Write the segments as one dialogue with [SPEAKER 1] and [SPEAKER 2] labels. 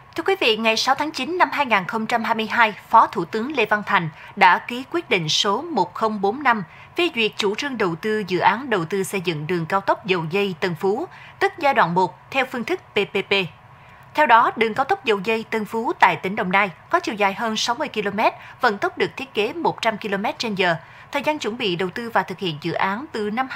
[SPEAKER 1] Thưa quý vị, ngày 6 tháng 9 năm 2022, Phó Thủ tướng Lê Văn Thành đã ký quyết định số 1045 phê duyệt chủ trương đầu tư dự án đầu tư xây dựng đường cao tốc dầu dây Tân Phú, tức giai đoạn 1 theo phương thức PPP. Theo đó, đường cao tốc dầu dây Tân Phú tại tỉnh Đồng Nai có chiều dài hơn 60 km, vận tốc được thiết kế 100 km/h. Thời gian chuẩn bị đầu tư và thực hiện dự án từ năm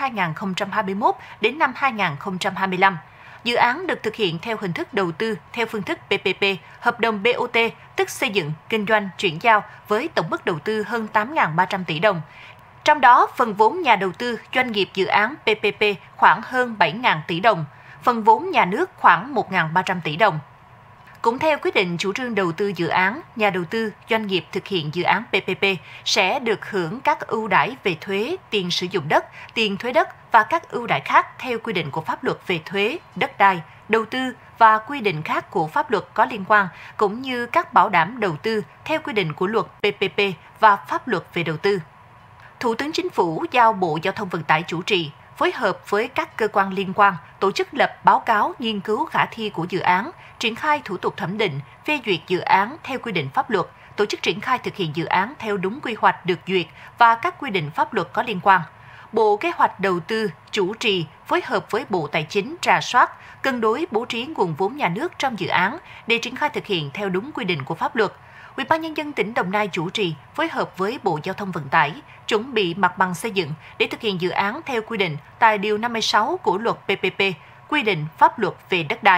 [SPEAKER 1] 2021 đến năm 2025. Dự án được thực hiện theo hình thức đầu tư theo phương thức PPP, hợp đồng BOT, tức xây dựng, kinh doanh, chuyển giao với tổng mức đầu tư hơn 8.300 tỷ đồng. Trong đó, phần vốn nhà đầu tư doanh nghiệp dự án PPP khoảng hơn 7.000 tỷ đồng, phần vốn nhà nước khoảng 1.300 tỷ đồng. Cũng theo quyết định chủ trương đầu tư dự án, nhà đầu tư, doanh nghiệp thực hiện dự án PPP sẽ được hưởng các ưu đãi về thuế, tiền sử dụng đất, tiền thuế đất và các ưu đãi khác theo quy định của pháp luật về thuế, đất đai, đầu tư và quy định khác của pháp luật có liên quan, cũng như các bảo đảm đầu tư theo quy định của luật PPP và pháp luật về đầu tư. Thủ tướng Chính phủ giao Bộ Giao thông Vận tải chủ trì, phối hợp với các cơ quan liên quan, tổ chức lập báo cáo nghiên cứu khả thi của dự án, triển khai thủ tục thẩm định, phê duyệt dự án theo quy định pháp luật, tổ chức triển khai thực hiện dự án theo đúng quy hoạch được duyệt và các quy định pháp luật có liên quan. Bộ Kế hoạch Đầu tư chủ trì phối hợp với Bộ Tài chính rà soát, cân đối bố trí nguồn vốn nhà nước trong dự án để triển khai thực hiện theo đúng quy định của pháp luật. Ủy ban Nhân dân tỉnh Đồng Nai chủ trì phối hợp với Bộ Giao thông Vận tải chuẩn bị mặt bằng xây dựng để thực hiện dự án theo quy định tại Điều 56 của luật PPP, quy định pháp luật về đất đai.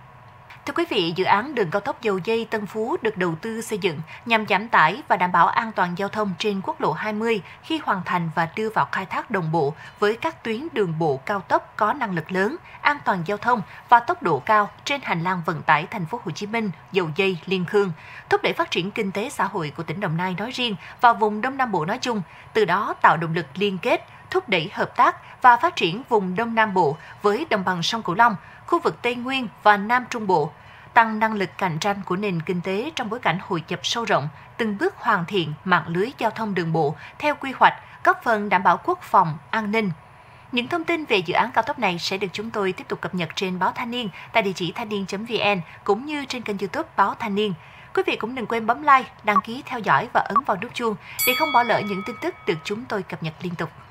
[SPEAKER 1] Thưa quý vị, dự án đường cao tốc dầu dây Tân Phú được đầu tư xây dựng nhằm giảm tải và đảm bảo an toàn giao thông trên quốc lộ 20 khi hoàn thành và đưa vào khai thác đồng bộ với các tuyến đường bộ cao tốc có năng lực lớn, an toàn giao thông và tốc độ cao trên hành lang vận tải thành phố Hồ Chí Minh, dầu dây Liên Khương, thúc đẩy phát triển kinh tế xã hội của tỉnh Đồng Nai nói riêng và vùng Đông Nam Bộ nói chung, từ đó tạo động lực liên kết, thúc đẩy hợp tác và phát triển vùng Đông Nam Bộ với đồng bằng sông Cửu Long, khu vực Tây Nguyên và Nam Trung Bộ, tăng năng lực cạnh tranh của nền kinh tế trong bối cảnh hội nhập sâu rộng, từng bước hoàn thiện mạng lưới giao thông đường bộ theo quy hoạch, góp phần đảm bảo quốc phòng, an ninh. Những thông tin về dự án cao tốc này sẽ được chúng tôi tiếp tục cập nhật trên báo Thanh niên tại địa chỉ thanh niên.vn cũng như trên kênh YouTube báo Thanh niên. Quý vị cũng đừng quên bấm like, đăng ký theo dõi và ấn vào nút chuông để không bỏ lỡ những tin tức được chúng tôi cập nhật liên tục.